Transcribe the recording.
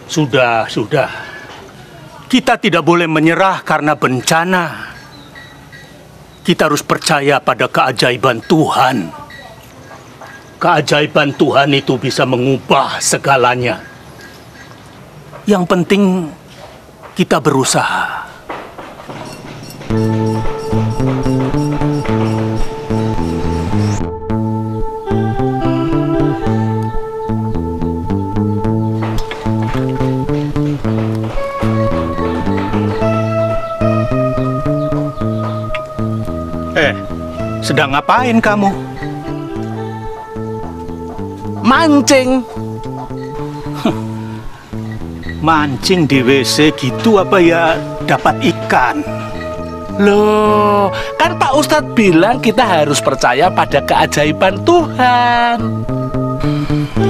Sudah, sudah. Kita tidak boleh menyerah karena bencana. Kita harus percaya pada keajaiban Tuhan. Keajaiban Tuhan itu bisa mengubah segalanya. Yang penting kita berusaha. Sedang ngapain kamu? Mancing. Mancing di WC gitu apa ya dapat ikan? Loh, kan Pak Ustadz bilang kita harus percaya pada keajaiban Tuhan.